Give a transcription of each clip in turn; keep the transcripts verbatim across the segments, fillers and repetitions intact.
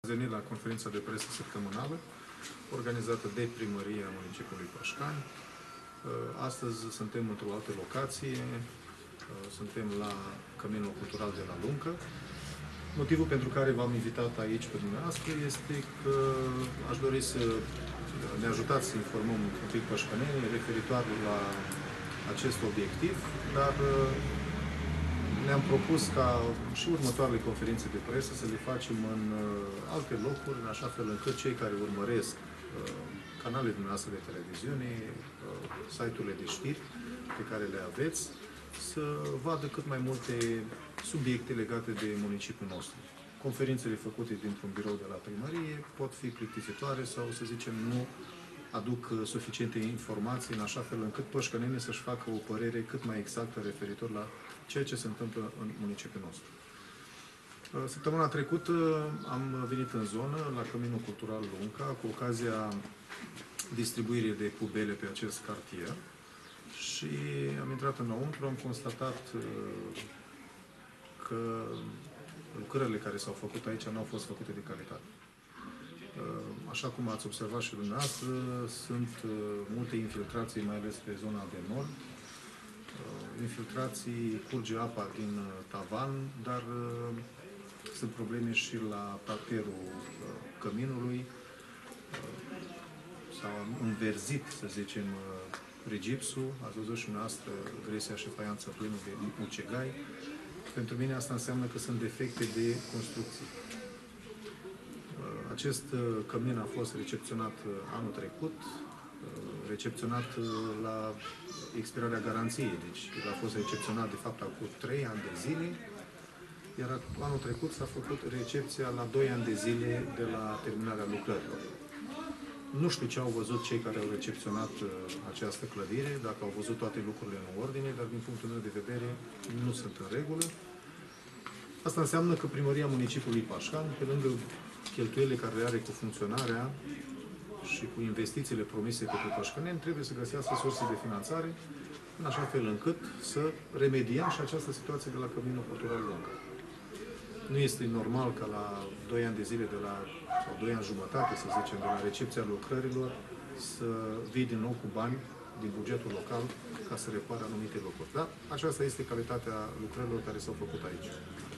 venit la conferința de presă săptămânală, organizată de Primăria Municipiului Pașcani. Astăzi suntem într-o altă locație, suntem la Căminul Cultural de la Luncă. Motivul pentru care v-am invitat aici pe dumneavoastră este că aș dori să ne ajutați să informăm un pic pașcanenii referitor la acest obiectiv, dar ne-am propus ca și următoarele conferințe de presă să le facem în alte locuri, în așa fel încât cei care urmăresc canalele dumneavoastră de televiziune, site-urile de știri pe care le aveți, să vadă cât mai multe subiecte legate de municipiul nostru. Conferințele făcute dintr-un birou de la primărie pot fi plictisitoare sau, să zicem, nu aduc suficiente informații în așa fel încât pașcanenii să-și facă o părere cât mai exactă referitor la ceea ce se întâmplă în municipiul nostru. Săptămâna trecută am venit în zonă, la Căminul Cultural Lunca, cu ocazia distribuirii de pubele pe acest cartier și am intrat înăuntru, am constatat că lucrările care s-au făcut aici nu au fost făcute de calitate. Așa cum ați observat și dumneavoastră, sunt multe infiltrații, mai ales pe zona de nord. Infiltrații, curge apa din tavan, dar sunt probleme și la parterul căminului. S-a înverzit, să zicem, regipsul. Ați văzut și dumneavoastră gresia și faianța plină de ucegai. Pentru mine asta înseamnă că sunt defecte de construcție. Acest cămin a fost recepționat anul trecut, recepționat la expirarea garanției. Deci el a fost recepționat, de fapt, acum trei ani de zile, iar anul trecut s-a făcut recepția la doi ani de zile de la terminarea lucrărilor. Nu știu ce au văzut cei care au recepționat această clădire, dacă au văzut toate lucrurile în ordine, dar din punctul meu de vedere nu sunt în regulă. Asta înseamnă că Primăria Municipiului Pașcani, pe lângă cheltuielile care le are cu funcționarea și cu investițiile promise pentru pașcaneni, trebuie să găsească surse de finanțare în așa fel încât să remediem și această situație de la Căminul Cultural Lunca. Nu este normal ca la doi ani de zile, de la, sau doi ani jumătate, să zicem, de la recepția lucrărilor, să vii din nou cu bani din bugetul local ca să repare anumite lucruri. Da? Aceasta este calitatea lucrărilor care s-au făcut aici.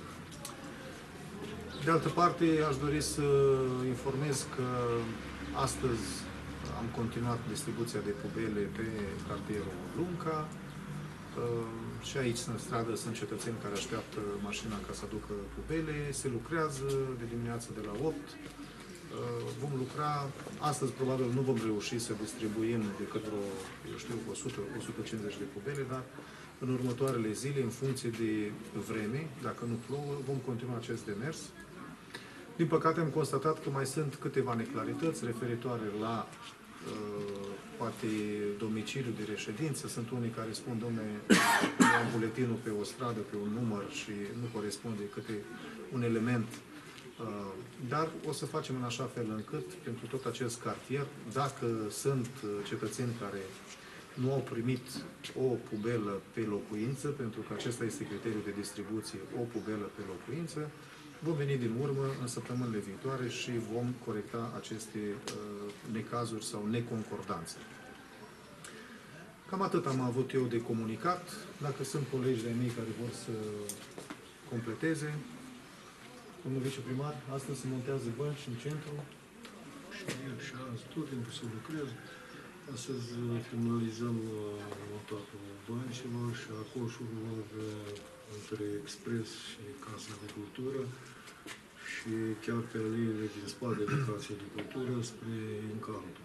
De altă parte, aș dori să informez că astăzi am continuat distribuția de pubele pe cartierul Lunca. Și aici, în stradă, sunt cetățeni care așteaptă mașina ca să aducă pubele. Se lucrează de dimineață de la opt. Vom lucra. Astăzi, probabil, nu vom reuși să distribuim decât vreo, eu știu, o sută - o sută cincizeci de pubele, dar în următoarele zile, în funcție de vreme, dacă nu plouă, vom continua acest demers. Din păcate, am constatat că mai sunt câteva neclarități referitoare la poate domiciliul de reședință. Sunt unii care spun, dom'le, am buletinul pe o stradă, pe un număr și nu corespunde câte un element. Dar o să facem în așa fel încât, pentru tot acest cartier, dacă sunt cetățeni care nu au primit o pubelă pe locuință, pentru că acesta este criteriul de distribuție, o pubelă pe locuință, vom veni din urmă în săptămânile viitoare și vom corecta aceste uh, necazuri sau neconcordanțe. Cam atât am avut eu de comunicat. Dacă sunt colegi de-ai mei care vor să completeze. Domnul viceprimar, astăzi se montează bănci în centru. Și ieri și azi, tot timpul se lucrează. Astăzi finalizăm montatul băncilor și a coșurilor între Expres și Casa de Cultură și chiar pe aleile din spate de Casa de Cultură spre Encanto.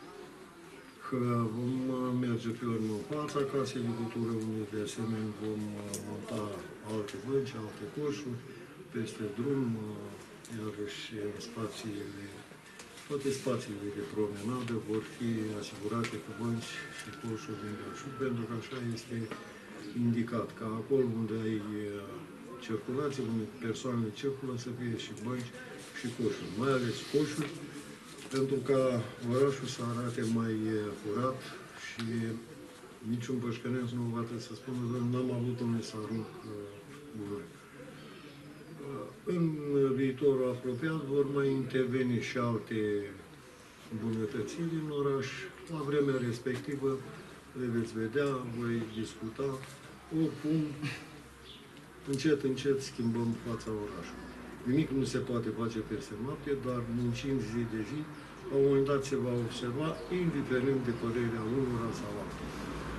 Vom merge pe urmă fața Casei de Cultură, unde de asemenea vom monta alte bănci, alte coșuri, peste drum, iarăși în spațiile, toate spațiile de promenadă vor fi asigurate cu bănci și coșuri din belșug, pentru că așa este indicat, ca acolo unde ai circulație, unde persoanele circulă, să fie și bănci și coșuri. Mai ales coșuri, pentru ca orașul să arate mai curat și niciun pășcăneț nu va trebui să spună, doar n-am avut unde să arunc gunoi. În viitorul apropiat vor mai interveni și alte îmbunătățiri în oraș. La vremea respectivă le veți vedea, voi discuta. Oricum, încet, încet schimbăm fața orașului. Nimic nu se poate face peste noapte, dar muncind zi de zi, la un moment dat se va observa, indiferent de părerea unora sau altora.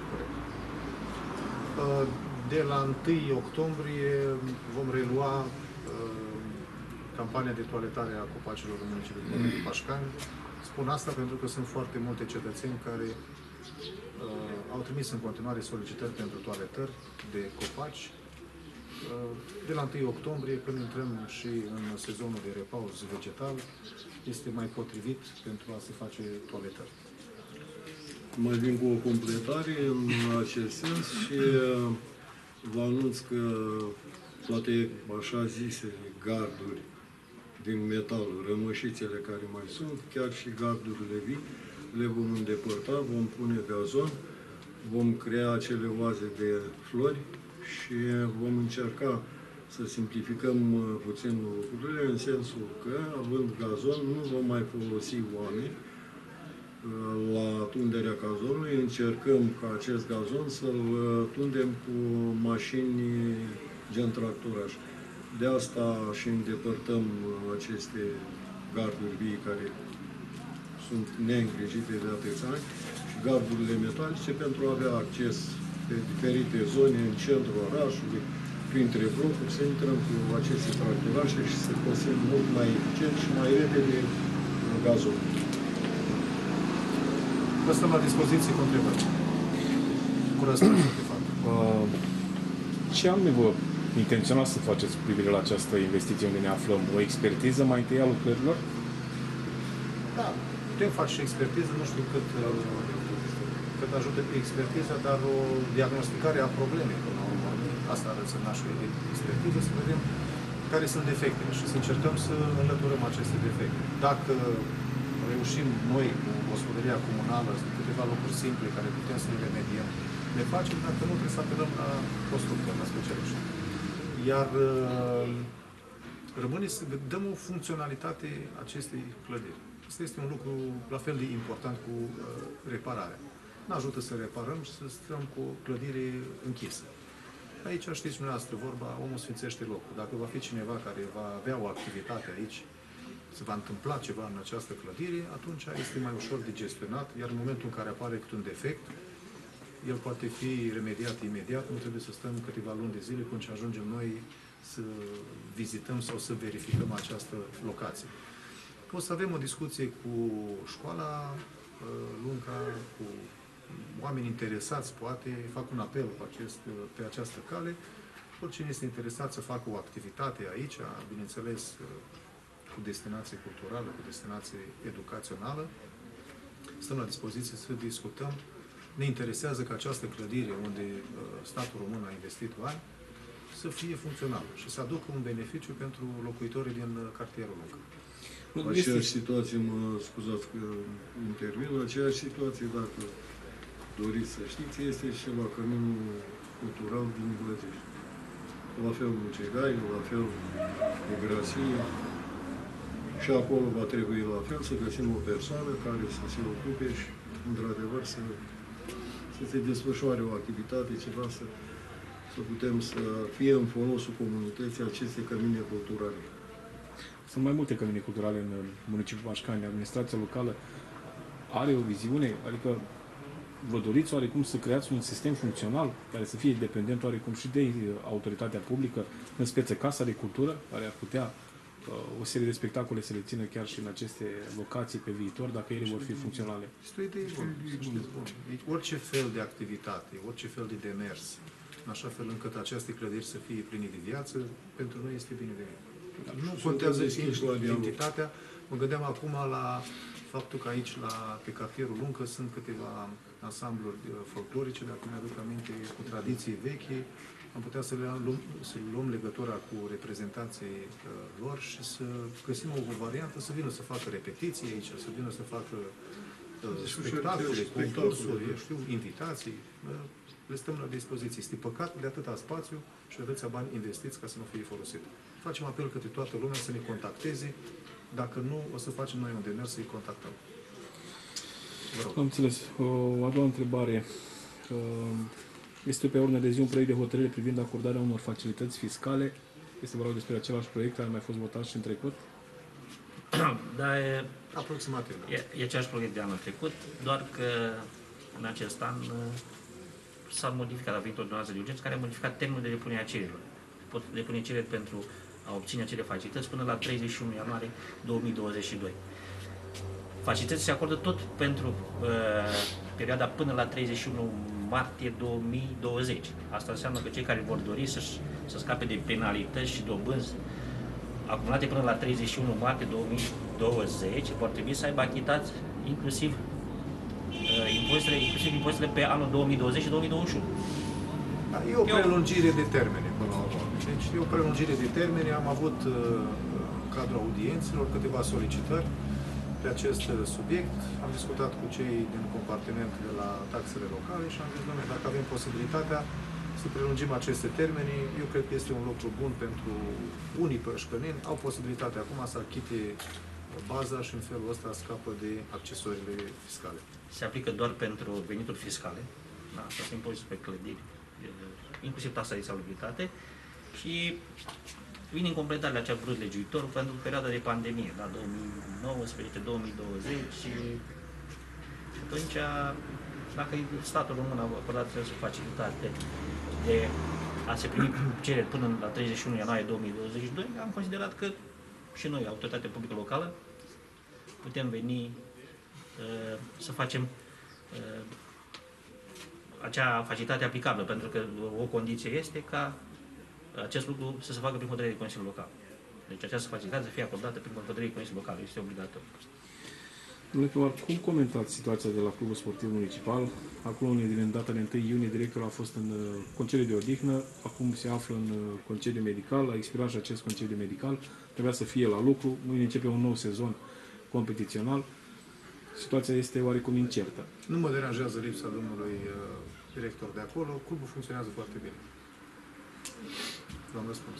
De la întâi octombrie vom relua campania de toaletare a copacilor în municipiul Pașcani. Spun asta pentru că sunt foarte multe cetățeni care uh, au trimis în continuare solicitări pentru toaletări de copaci. Uh, de la întâi octombrie, când intrăm și în sezonul de repaus vegetal, este mai potrivit pentru a se face toaletări. Mai vin cu o completare în acest sens și uh, vă anunț că toate așa zise garduri din metal, rămășițele care mai sunt, chiar și gardurile vii, le vom îndepărta, vom pune gazon, vom crea acele oaze de flori și vom încerca să simplificăm puțin lucrurile, în sensul că, având gazon, nu vom mai folosi oameni la tunderea gazonului, încercăm ca acest gazon să-l tundem cu mașini gen tractoraș. De asta și îndepărtăm aceste garduri vii care sunt neîngrijite de atâția ani și gardurile metalice pentru a avea acces pe diferite zone în centrul orașului, printre blocuri, să intrăm cu aceste tractorașe și să cosim mult mai eficient și mai repede gazon. Vă stăm la dispoziție cu întrebări. Cu răspunsuri, de fapt. Uh, ce anume vă intenționați să faceți cu privire la această investiție unde ne aflăm? O expertiză mai întâi a lucrărilor? Da, putem face și expertiză, nu știu cât, cât ajută pe expertiza, dar o diagnosticare a problemei, până la urmă. Asta arăt să naște expertiză, să vedem care sunt defectele și să încercăm să înlăturăm aceste defecte. Dacă reușim noi, cu gospodăria comunală, câteva lucruri simple care putem să le remediem, le facem, dacă nu trebuie să apelăm la constructori, la specialiști. Iar rămâne să dăm o funcționalitate acestei clădiri. Asta este un lucru la fel de important cu repararea. Nu ajută să reparăm și să stăm cu o clădire închisă. Aici, știți dumneavoastră, vorba, omul sfințește locul. Dacă va fi cineva care va avea o activitate aici, se va întâmpla ceva în această clădire, atunci este mai ușor de gestionat, iar în momentul în care apare câte un defect, el poate fi remediat imediat, nu trebuie să stăm câteva luni de zile până ce ajungem noi să vizităm sau să verificăm această locație. O să avem o discuție cu școala Lunca, cu oameni interesați, poate, fac un apel pe, acest, pe această cale. Oricine este interesat să facă o activitate aici, bineînțeles, cu destinație culturală, cu destinație educațională, stăm la dispoziție să discutăm. Ne interesează ca această clădire, unde statul român a investit bani, să fie funcțională și să aducă un beneficiu pentru locuitorii din cartierul Lunca. Aceeași situație, mă scuzați că intervin, aceeași situație, dacă doriți să știți, este și la Căminul Cultural din Blăgești. La fel Mucegai, la fel Migrație. Și acolo va trebui la fel să găsim o persoană care să se ocupe și, într-adevăr, să, să se desfășoare o activitate, ceva, să, să putem să fie în folosul comunității aceste cămine culturale. Sunt mai multe cămine culturale în municipiul Pașcani. Administrația locală are o viziune, adică vă doriți oarecum să creați un sistem funcțional care să fie independent oarecum și de autoritatea publică, în speță Casa de Cultură, care ar putea uh, o serie de spectacole să le țină chiar și în aceste locații pe viitor, dacă ele vor fi funcționale. Este o idee bună. Orice fel de activitate, orice fel de demers, în așa fel încât aceste clădiri să fie pline de viață, pentru noi este binevenit. Nu contează identitatea. Mă gândeam acum la faptul că aici, la, pe cartierul Luncă, sunt câteva ansambluri folclorice, dacă mi-aduc aminte, cu tradiții vechi. Am putea să, le luăm, să luăm legătura cu reprezentanții uh, lor și să găsim o variantă, să vină să facă repetiții aici, să vină să facă uh, spectacole, concursuri, eu știu, invitații. Uh, le stăm la dispoziție. Este păcat de atâta spațiu și de atâția bani investiți ca să nu fie folosit. facem apel către toată lumea să ne contacteze. Dacă nu, o să facem noi un demers să-i contactăm. Vă rog. Am înțeles. O a doua întrebare. Este pe ordine de zi un proiect de hotărâre privind acordarea unor facilități fiscale. Este vorba despre același proiect care a mai fost votat și în trecut? Da, e, Aproximativ. e, e același proiect de anul trecut, doar că în acest an s-a modificat, a venit o ordonanță de urgență care a modificat termenul de depunere a cererilor. Pot depune cereri pentru a obține acele facilități până la treizeci și unu ianuarie două mii douăzeci și doi. Facilitățile se acordă tot pentru uh, perioada până la treizeci și unu martie două mii douăzeci. Asta înseamnă că cei care vor dori să, să scape de penalități și dobânzi acumulate până la treizeci și unu martie două mii douăzeci vor trebui să aibă achitat inclusiv, uh, impozitele, inclusiv impozitele pe anul două mii douăzeci și două mii douăzeci și unu. Da, e o prelungire de termene până la urmă. Deci e o prelungire de termene. Am avut uh, în cadrul audiențelor câteva solicitări pe acest subiect. Am discutat cu cei din compartiment de la taxele locale și am zis, doamne, dacă avem posibilitatea să prelungim aceste termene, eu cred că este un lucru bun pentru unii pășcăneni. Au posibilitatea acum să achite baza și în felul ăsta scapă de accesoriile fiscale. Se aplică doar pentru venituri fiscale, da, asta este impozitul pe clădiri, inclusiv taxa de salubritate, și vine în completare la acea brut legiuitor pentru perioada de pandemie, la două mii nouăsprezece două mii douăzeci, și atunci, dacă statul român a acordat această facilitate de a se primi cereri până la treizeci și unu ianuarie două mii douăzeci și doi, am considerat că și noi, autoritatea publică locală, putem veni uh, să facem uh, acea facilitate aplicabilă, pentru că o condiție este ca acest lucru să se facă prin hotărâre de Consiliul Local. Deci această facilitate să fie acordată prin hotărâre de Consiliul Local. Este obligatoriu. Domnule primar, cum comentați situația de la Clubul Sportiv Municipal? Acolo, unde din data de întâi iunie, directorul a fost în concediu de odihnă, acum se află în concediu medical, a expirat și acest concediu medical, trebuia să fie la lucru, mâine începe un nou sezon competițional. Situația este oarecum incertă. Nu mă deranjează lipsa domnului uh, director de acolo, clubul funcționează foarte bine. V-am răspuns.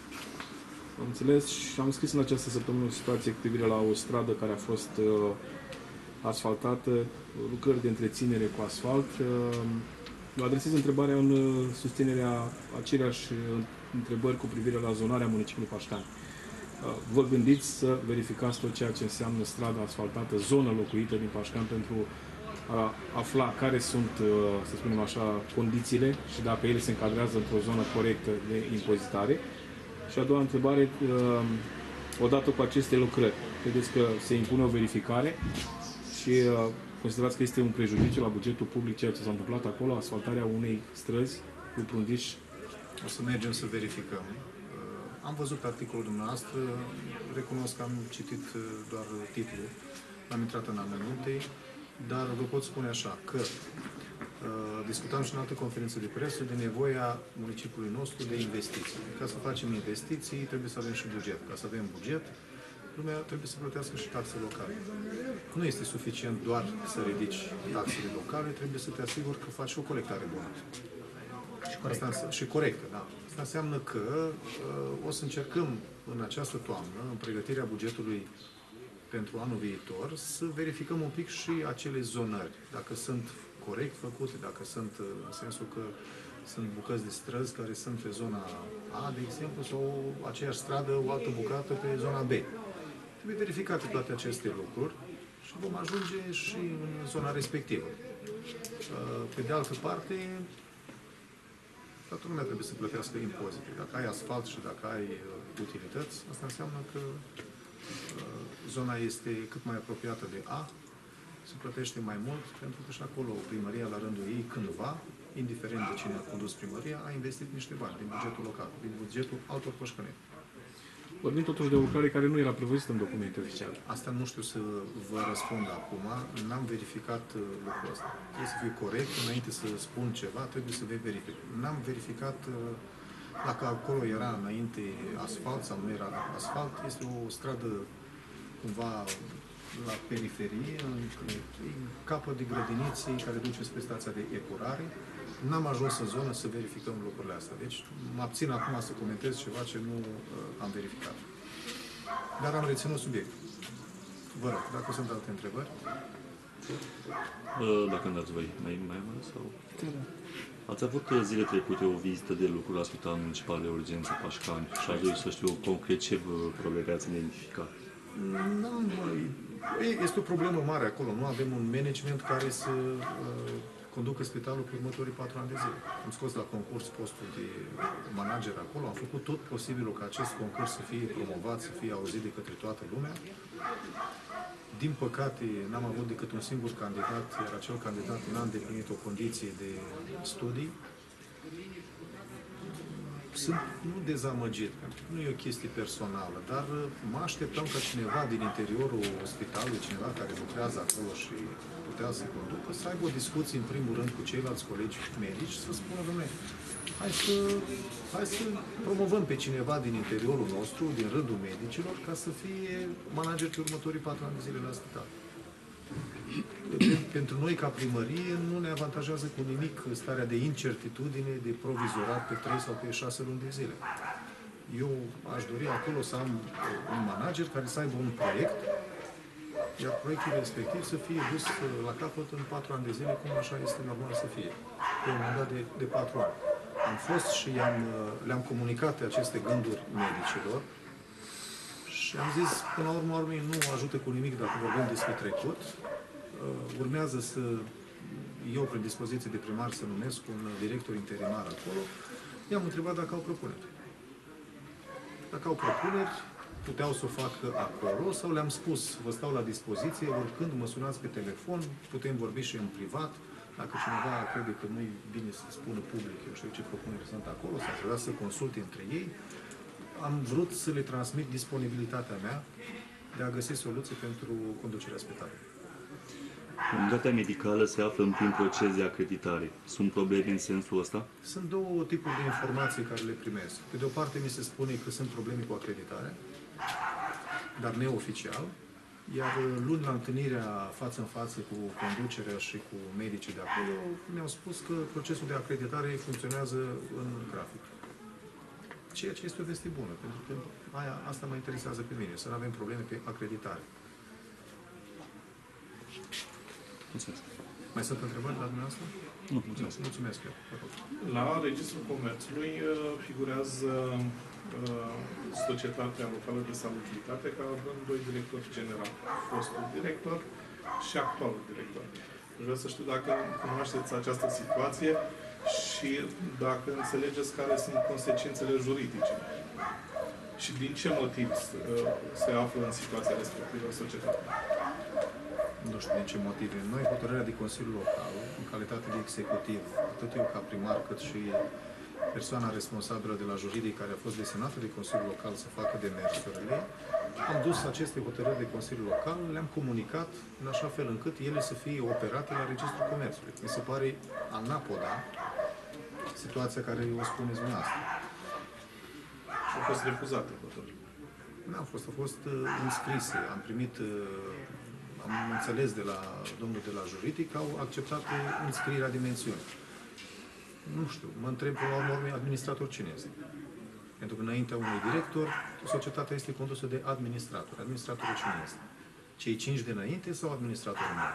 Am înțeles și am scris în această săptămână o situație cu privire la o stradă care a fost uh, asfaltată, lucrări de întreținere cu asfalt. Uh, vă adresez întrebarea în uh, susținerea aceleași uh, întrebări cu privire la zonarea municipiului Pașcani. Uh, vă gândiți să verificați tot ceea ce înseamnă strada asfaltată, zonă locuită din Pașcani pentru a afla care sunt, uh, să spunem așa, condițiile și dacă ele se încadrează într-o zonă corectă de impozitare. Și a doua întrebare, odată cu aceste lucrări, credeți că se impune o verificare și considerați că este un prejudiciu la bugetul public ceea ce s-a întâmplat acolo, asfaltarea unei străzi cu Prundiș? O să mergem să verificăm. Am văzut articolul dumneavoastră, recunosc că am citit doar titlul, am intrat în amănunte, dar vă pot spune așa, că Uh, discutam și în alte conferințe de presă de nevoia municipiului nostru de investiții. Ca să facem investiții, trebuie să avem și buget. Ca să avem buget, lumea trebuie să plătească și taxe locale. Nu este suficient doar să ridici taxele locale, trebuie să te asiguri că faci o colectare bună. Și corectă. Asta, și corectă, da. Asta înseamnă că uh, o să încercăm în această toamnă, în pregătirea bugetului pentru anul viitor, să verificăm un pic și acele zonări, dacă sunt corect făcute, dacă sunt în sensul că sunt bucăți de străzi care sunt pe zona A, de exemplu, sau aceeași stradă, o altă bucată pe zona B. Trebuie verificate toate aceste lucruri și vom ajunge și în zona respectivă. Pe de altă parte, toată lumea trebuie să plătească impozite. Dacă ai asfalt și dacă ai utilități, asta înseamnă că zona este cât mai apropiată de A, se plătește mai mult, pentru că și acolo primăria, la rândul ei, cândva, indiferent de cine a condus primăria, a investit niște bani din bugetul local, din bugetul altor pășcăneni. Vorbim totuși de o lucrare care nu era prevăzută în documente oficiale. Asta nu știu să vă răspund acum, n-am verificat lucrul ăsta. Trebuie să fiu corect, înainte să spun ceva, trebuie să verific. N-am verificat dacă acolo era înainte asfalt sau nu era asfalt, este o stradă cumva la periferie, în, în capăt de grădiniții care duce spre stația de epurare. N-am ajuns în zonă să verificăm lucrurile astea. Deci mă abțin acum să comentez ceva ce nu uh, am verificat. Dar am reținut subiectul. Vă rog, dacă sunt alte întrebări. Dacă îmi dați voi, mai, mai am sau? Ați avut zile trecute o vizită de lucru la Spitalul Municipal de Urgență Pașcani și aș dori să știu concret ce probleme ați identificat. Este o problemă mare acolo. Nu avem un management care să uh, conducă spitalul pe următorii patru ani de zile. Am scos la concurs postul de manager acolo, am făcut tot posibilul ca acest concurs să fie promovat, să fie auzit de către toată lumea. Din păcate, n-am avut decât un singur candidat, iar acel candidat n-a îndeplinit o condiție de studii. Sunt nu dezamăgit, pentru că nu e o chestie personală, dar mă așteptam ca cineva din interiorul spitalului, cineva care lucrează acolo și putea să conducă, să aibă o discuție în primul rând cu ceilalți colegi medici și să spună, dom'le, hai să, hai să promovăm pe cineva din interiorul nostru, din rândul medicilor, ca să fie manager pe următorii patru ani de zile la spital. Pentru noi, ca primărie, nu ne avantajează cu nimic starea de incertitudine, de provizorat pe trei sau pe șase luni de zile. Eu aș dori acolo să am un manager care să aibă un proiect, iar proiectul respectiv să fie dus la capăt în patru ani de zile, cum așa este normal să fie, pe un mandat de, de patru ani. Am fost și le-am comunicat aceste gânduri medicilor și am zis, până la urmă, nu ajută cu nimic dacă vorbim despre trecut. Urmează să eu, prin dispoziție de primar, să numesc un director interimar acolo. I-am întrebat dacă au propuneri. Dacă au propuneri, puteau să o facă acolo sau le-am spus, vă stau la dispoziție, oricând mă sunați pe telefon, putem vorbi și în privat. Dacă cineva crede că nu e bine să spună public, eu știu ce propuneri sunt acolo, sau vrea să consulte între ei, am vrut să le transmit disponibilitatea mea de a găsi soluții pentru conducerea spitalului. Unitatea medicală se află în plin proces de acreditare. Sunt probleme în sensul ăsta? Sunt două tipuri de informații care le primesc. Pe de o parte mi se spune că sunt probleme cu acreditarea, dar neoficial, iar luni la întâlnirea față în față cu conducerea și cu medicii de acolo, mi-au spus că procesul de acreditare funcționează în grafic. Ceea ce este o veste bună, pentru că aia, asta mă interesează pe mine, să nu avem probleme pe acreditare. Mulțumesc. Mai sunt întrebări la dumneavoastră? Nu, mulțumesc. Mulțumesc eu. La Registrul Comerțului figurează Societatea Locală de Salubritate ca având doi directori generali, fostul director și actualul director. Vreau să știu dacă cunoașteți această situație și dacă înțelegeți care sunt consecințele juridice. Și din ce motiv se află în situația respectivă societatea? Nu știu din ce motive. Noi, hotărârea de Consiliu Local, în calitate de executiv, atât eu ca primar, cât și persoana responsabilă de la juridic care a fost desemnată de Consiliul Local să facă demersurile, am dus aceste hotărâri de Consiliu Local, le-am comunicat în așa fel încât ele să fie operate la Registrul Comerțului. Mi se pare anapoda situația care o spuneți dumneavoastră. Și au fost refuzate hotărâri. Nu au fost, au fost uh, înscrise. Am primit, uh, am înțeles de la domnul de la juridic că au acceptat uh, înscrierea de mențiuni. Nu știu, mă întreb până la urmă administrator cine este. Pentru că înaintea unui director, societatea este condusă de administrator. Administratorul cine este? Cei cinci de înainte sau administratorul meu?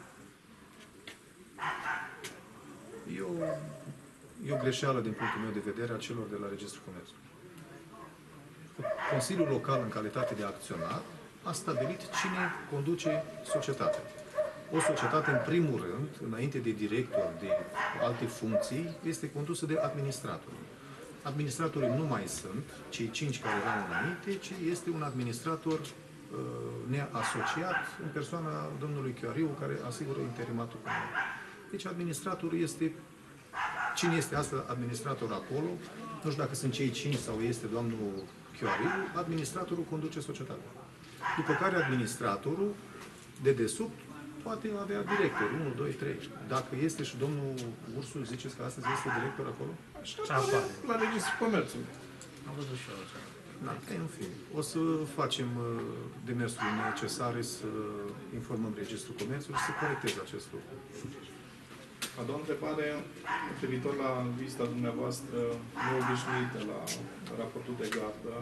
E o, e o greșeală din punctul meu de vedere a celor de la Registrul Comerțului. Consiliul Local, în calitate de acționar, a stabilit cine conduce societatea. O societate, în primul rând, înainte de director, de alte funcții, este condusă de administratori. Administratorii nu mai sunt cei cinci care erau înainte, ci este un administrator uh, neasociat în persoana domnului Chioariu, care asigură interimatul comunal. Deci administratorul este, cine este asta administrator acolo, nu știu dacă sunt cei cinci sau este domnul Chioariu, administratorul conduce societatea. După care administratorul, de desubt, poate avea director, unu, doi, trei. Dacă este și domnul Ursu, ziceți că astăzi este director acolo? Așa apare la Registrul Comerțului. Am văzut și eu așa. Da, în fine. O să facem uh, demersurile necesare să informăm Registrul Comerțului și să corecteze acest lucru. A doua întrebare, privitor la vizita dumneavoastră neobișnuită la raportul de gardă.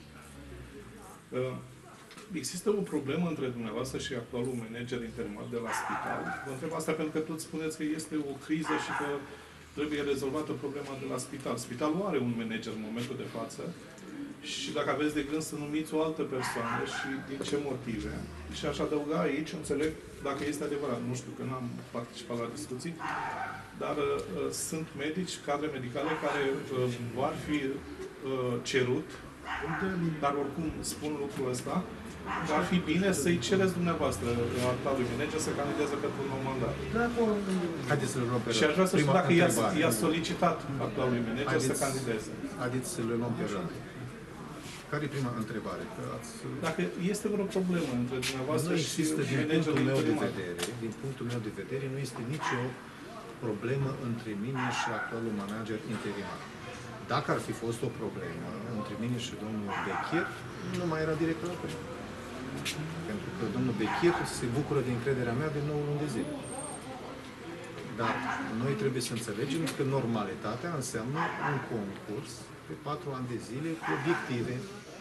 Există o problemă între dumneavoastră și actualul manager interimar de la spital? Vă întreb asta pentru că tot spuneți că este o criză și că trebuie rezolvată problema de la spital. Spitalul are un manager în momentul de față și dacă aveți de gând să numiți o altă persoană și din ce motive. Și aș adăuga aici, înțeleg, dacă este adevărat, nu știu, că n-am participat la discuții, dar uh, sunt medici, cadre medicale care uh, vor fi uh, cerut, dar oricum spun lucrul ăsta, că ar fi bine să-i cereți dumneavoastră actualului manager să candideze pentru un nou mandat. Haideți să-l luăm pe rând. Și aș vrea să știu Prima dacă i-a, întrebare. i-a solicitat actualului manager Haideți- să candideze. Haideți să le luăm pe rând. Care e prima întrebare? Că ați... Dacă este vreo problemă între dumneavoastră Nu și există, din managerul punctul meu de interimar. vedere, din punctul meu de vedere, nu este nicio problemă între mine și actualul manager interimar. Dacă ar fi fost o problemă între mine și domnul Bechir, nu mai era director acolo. Pentru că domnul Bechir se bucură de încrederea mea de nouă luni de zile. Dar noi trebuie să înțelegem că normalitatea înseamnă un concurs pe patru ani de zile cu obiective.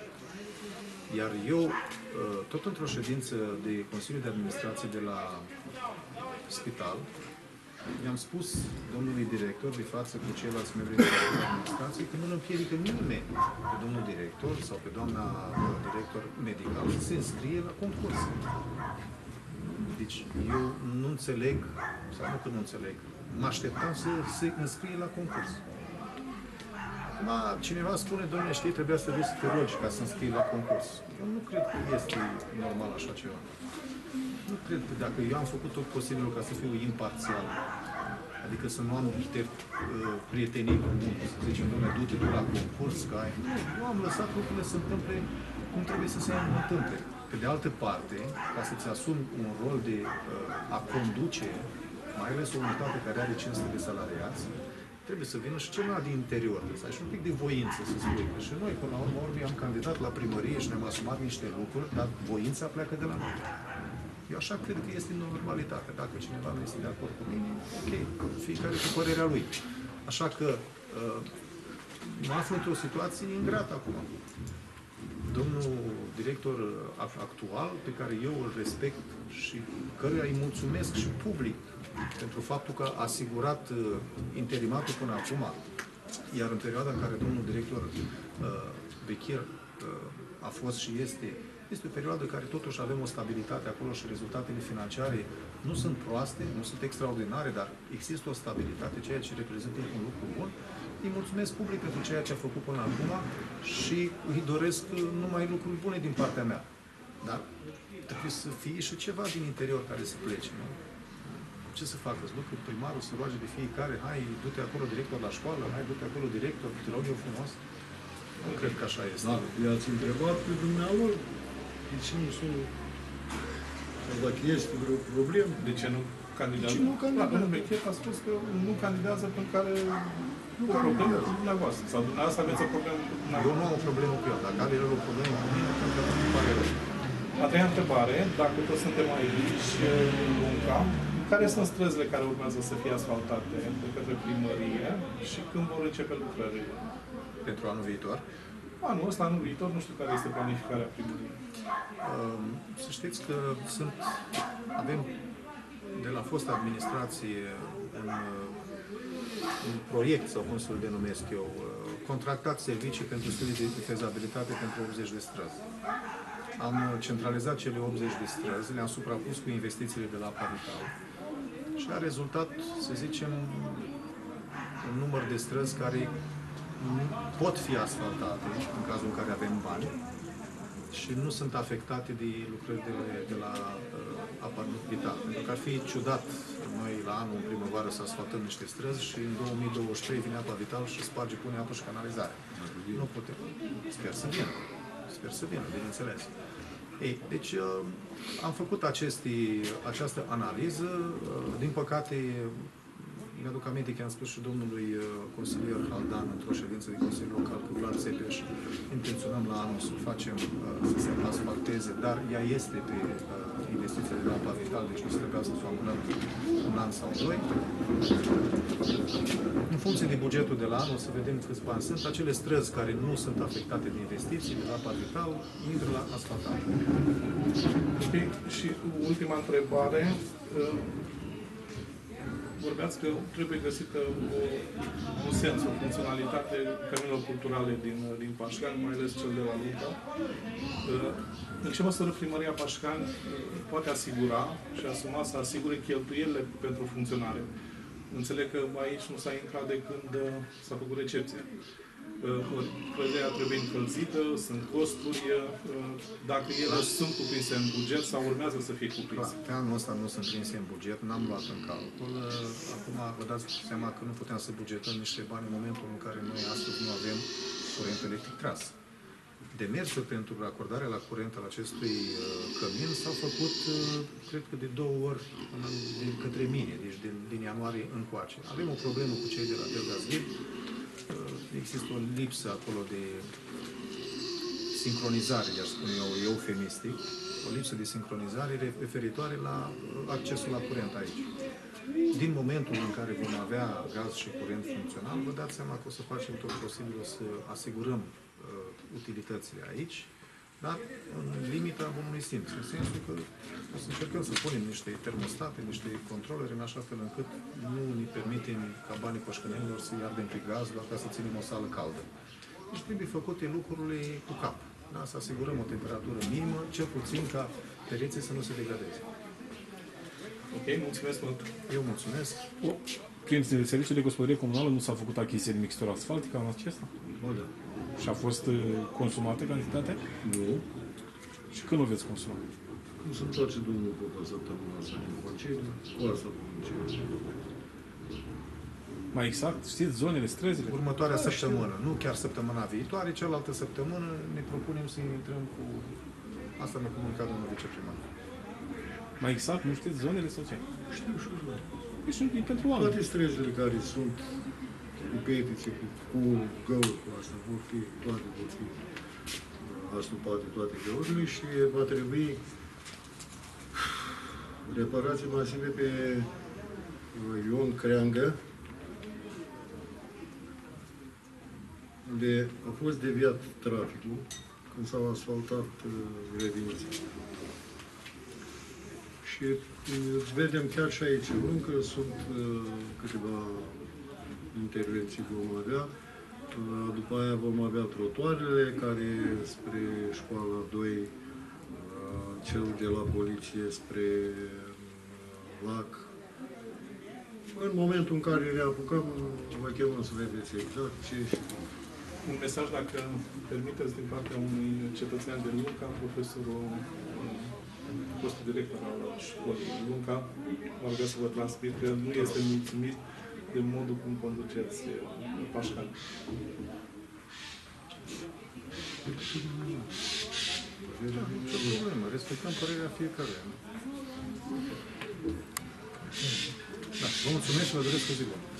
Iar eu, tot într-o ședință de Consiliul de Administrație de la spital, i-am spus domnului director de față cu ceilalți membri de administrație că nu îl împiedică nimeni pe domnul director sau pe doamna director medical să se înscrie la concurs. Deci eu nu înțeleg, sau nu că nu înțeleg, mă așteptam să se înscrie la concurs. Acum cineva spune, domnule, știi, trebuia să vii să te rogi ca să înscrii la concurs. Eu nu cred că este normal așa ceva. Nu cred că dacă eu am făcut tot posibilul ca să fiu imparțial, adică să nu am prietenii comune, să zicem, domnule, du-te tu la concurs, că ai... Eu am lăsat lucrurile să întâmple cum trebuie să se întâmple. Pe de altă parte, ca să-ți asumi un rol de uh, a conduce, mai ales o unitate care are cinci sute de salariați, trebuie să vină și ceva din interior, să ai și un pic de voință, să spui. Că și noi, până la urmă, am candidat la primărie și ne-am asumat niște lucruri, dar voința pleacă de la noi. Eu așa cred că este normalitate. Dacă cineva nu este de acord cu mine, ok, fiecare cu părerea lui. Așa că uh, mă aflu într-o situație ingrată acum. Domnul director actual, pe care eu îl respect și căruia îi mulțumesc și public pentru faptul că a asigurat uh, interimatul până acum, iar în perioada în care domnul director uh, Bechir uh, a fost și este, este o perioadă în care totuși avem o stabilitate acolo și rezultatele financiare nu sunt proaste, nu sunt extraordinare, dar există o stabilitate, ceea ce reprezintă un lucru bun. Îi mulțumesc public pentru ceea ce a făcut până acum și îi doresc numai lucruri bune din partea mea. Dar trebuie să fie și ceva din interior care să plece. Nu? Ce să facă? Să ducă primarul să roage de fiecare, hai, du-te acolo director la școală, hai, du-te acolo director, te rog eu frumos. Nu cred că așa este. Da, i-ați întrebat pe dumnealor de ce nu sunt, sau dacă este vreo problemă. De ce nu candidează? De ce nu candidează? Da, domnul Bechet a spus că nu candidează pentru care nu o problemă cu dumneavoastră. Sau dumneavoastră aveți o problemă cu dumneavoastră. Eu nu am o problemă cu el. Dacă are el o problemă cu mine, atunci nu pare rău. A treia întrebare, dacă toți suntem aici, în Lunca, care sunt străzile care urmează să fie asfaltate de către primărie și când vor începe lucrările? Pentru anul viitor. Anul ăsta, anul viitor, nu știu care este planificarea primăriei. Um, Să știți că sunt, avem de la fosta administrație un, un proiect, sau cum să-l denumesc eu, contractat servicii pentru studii de fezabilitate pentru optzeci de străzi. Am centralizat cele optzeci de străzi, le-am suprapus cu investițiile de la Apa Vital și a rezultat, să zicem, un număr de străzi care pot fi asfaltate în cazul în care avem bani și nu sunt afectate de lucrările de la uh, Apa Vital. Pentru că ar fi ciudat noi la anul, în primăvară, să asfaltăm niște străzi și în două mii douăzeci și trei vine Apa Vital și sparge, pune apă și canalizare. Nu putem. Sper să vină. Sper să vină, bineînțeles. Ei, deci uh, am făcut aceste, această analiză. Uh, din păcate, mi-aduc aminte că am spus și domnului uh, consilier Haldan într-o ședință de Consiliul Local cu Vlad Țepeș, intenționăm la anul să facem, uh, să se asfalteze, dar ea este pe uh, investiția de la apa vital, deci nu se trebuia să o amânăm un an sau doi. În funcție de bugetul de la anul, să vedem câți bani sunt. Acele străzi care nu sunt afectate de investiții de la apa vital, intră la asfaltare. Okay. Și ultima întrebare. Vorbeați că trebuie găsită o, un sens, o funcționalitate căminelor culturale din, din Pașcani, mai ales cel de la Lunca. În ce măsură Primăria Pașcani poate asigura și asuma să asigure cheltuielile pentru funcționare? Înțeleg că aici nu s-a intrat de când s-a făcut recepția. Clădirea trebuie încălzită, sunt costuri, dacă ele sunt cuprinse în buget sau urmează să fie cuprinse. Pe anul ăsta nu sunt prinse în buget, n-am luat în calcul. Acum vă dați seama că nu puteam să bugetăm niște bani în momentul în care noi astăzi nu avem curent electric tras. Demersul pentru acordarea la curent al acestui cămin s-au făcut, cred că de două ori de către mine, deci din, din ianuarie încoace. Avem o problemă cu cei de la Delgazghid. Există o lipsă acolo de sincronizare, i-aș spune eu, eufemistic, o lipsă de sincronizare referitoare la accesul la curent aici. Din momentul în care vom avea gaz și curent funcțional, vă dați seama că o să facem tot posibilul să asigurăm uh, utilitățile aici, dar în limita bunului simț, în sensul că o să încercăm să punem niște termostate, niște controlere, în așa fel încât nu ne permitem ca banii coșcănenilor să-i ardem pe gaz doar ca să ținem o sală caldă. Deci trebuie făcute lucrurile cu cap. Da? Să asigurăm o temperatură minimă, cel puțin ca pereții să nu se degradeze. Ok, mulțumesc mult! Eu mulțumesc! Prin serviciul de gospodărie comunală nu s-a făcut achiziție de mixtură asfaltică anul acesta? Bă, da. Și a fost uh, consumată cantitatea? Nu. Și când o veți consuma? Nu se întoarce domnul Popa săptămâna asta din concediu, cu asta cu concediu. Mai exact, știți zonele, străzile? Următoarea săptămână, nu chiar săptămâna viitoare, cealaltă săptămână ne propunem să intrăm cu... Asta mi-a comunicat domnul viceprimar. Mai exact, nu știți zonele sau ce? Știu și eu. Deci nu e pentru oameni. Toate străzile care sunt cu petițe, cu, cu găuri, cu asta, vor fi, toate vor fi astupate toate găurile și va trebui reparații masive pe Ion Creangă, unde a fost deviat traficul când s-au asfaltat uh, grădinițe. Și uh, vedem chiar și aici încă sunt uh, câteva intervenții vom avea. Uh, după aia vom avea trotuarele care spre școala doi, uh, cel de la poliție spre uh, lac. În momentul în care ne apucăm, vă chemăm să vedeți exact ce și Un mesaj, dacă permiteți, din partea unui cetățean de Lunca, profesorul, fostul director al școlii Lunca, mă rog să vă transmit că nu este mulțumit de modul cum conduceți Pașcani. Ce problemă, respectăm părerea fiecăruia. Da, vă mulțumesc și vă doresc o zi bună.